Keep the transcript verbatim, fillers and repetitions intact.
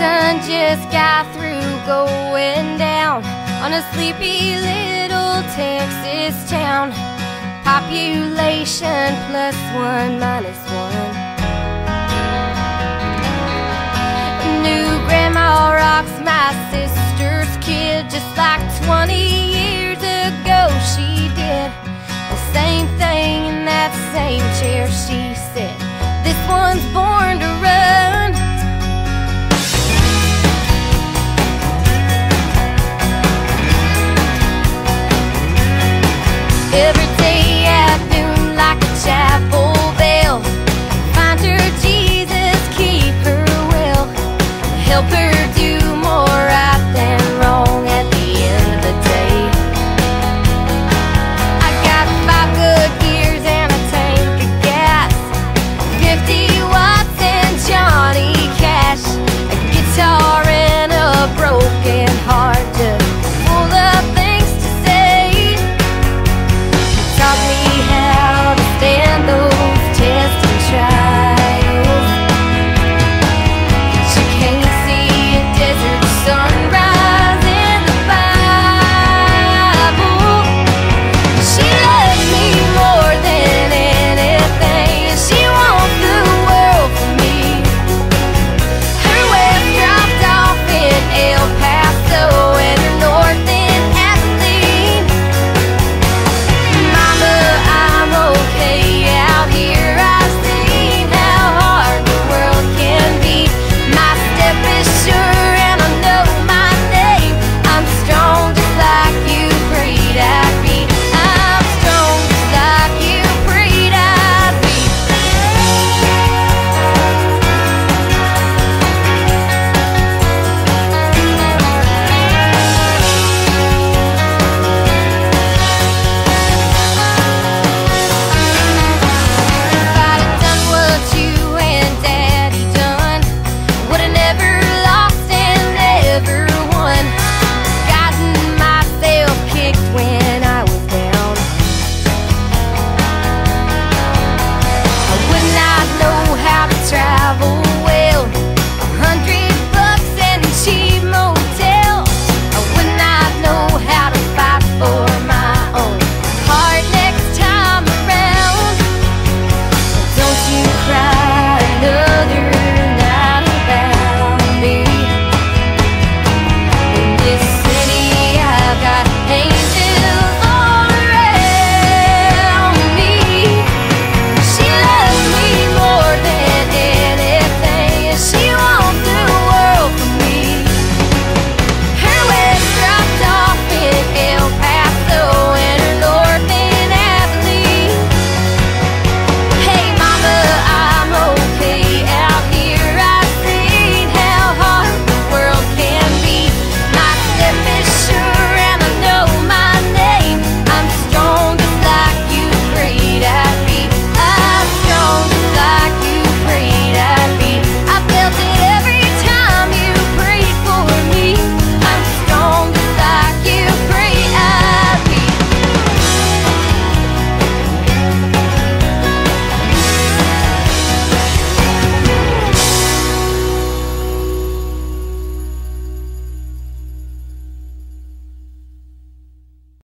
sun just got through going down on a sleepy little Texas town. Population plus one minus one. New grandma rocks my sister's kid, just like twenty years ago she did the same thing in that same chair. She said, "This one's born to run." Every day at noon, like a chapel bell, find her Jesus, keep her well, help her do